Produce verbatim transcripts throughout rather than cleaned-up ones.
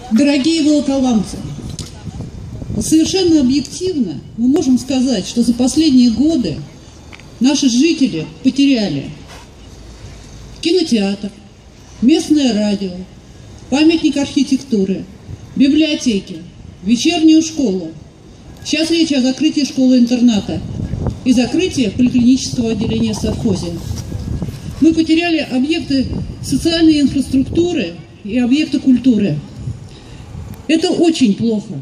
Дорогие волоколамцы, совершенно объективно мы можем сказать, что за последние годы наши жители потеряли кинотеатр, местное радио, памятник архитектуры, библиотеки, вечернюю школу. Сейчас речь о закрытии школы-интерната и закрытии поликлинического отделения в совхозе. Мы потеряли объекты социальной инфраструктуры и объекты культуры. Это очень плохо.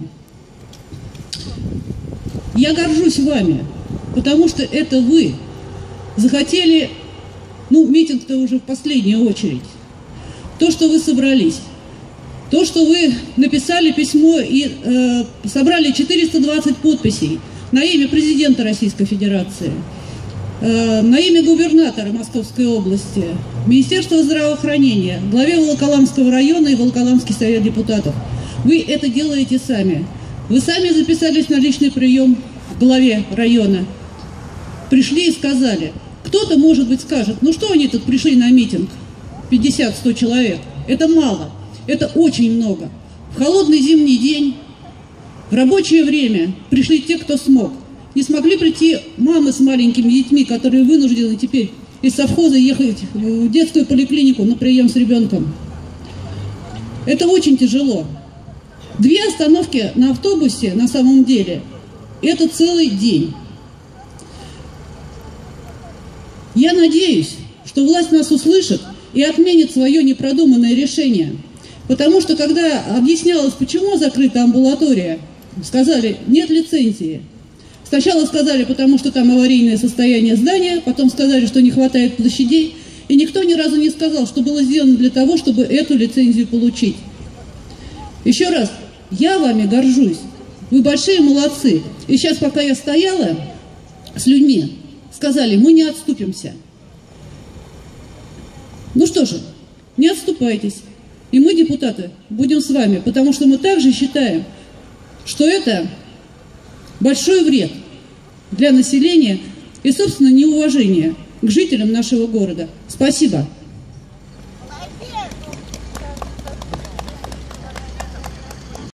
Я горжусь вами, потому что это вы захотели, ну, митинг-то уже в последнюю очередь, то, что вы собрались, то, что вы написали письмо и э, собрали четыреста двадцать подписей на имя президента Российской Федерации, э, на имя губернатора Московской области, Министерства здравоохранения, главе Волоколамского района и Волоколамский совет депутатов. Вы это делаете сами. Вы сами записались на личный прием к главе района. Пришли и сказали. Кто-то, может быть, скажет, ну что они тут пришли на митинг? пятьдесят-сто человек. Это мало. Это очень много. В холодный зимний день, в рабочее время пришли те, кто смог. Не смогли прийти мамы с маленькими детьми, которые вынуждены теперь из совхоза ехать в детскую поликлинику на прием с ребенком. Это очень тяжело. Две остановки на автобусе, на самом деле, это целый день. Я надеюсь, что власть нас услышит и отменит свое непродуманное решение. Потому что, когда объяснялось, почему закрыта амбулатория, сказали, нет лицензии. Сначала сказали, потому что там аварийное состояние здания, потом сказали, что не хватает площадей. И никто ни разу не сказал, что было сделано для того, чтобы эту лицензию получить. Еще раз, я вами горжусь. Вы большие молодцы. И сейчас, пока я стояла с людьми, сказали, мы не отступимся. Ну что же, не отступайтесь. И мы, депутаты, будем с вами, потому что мы также считаем, что это большой вред для населения и, собственно, неуважение к жителям нашего города. Спасибо.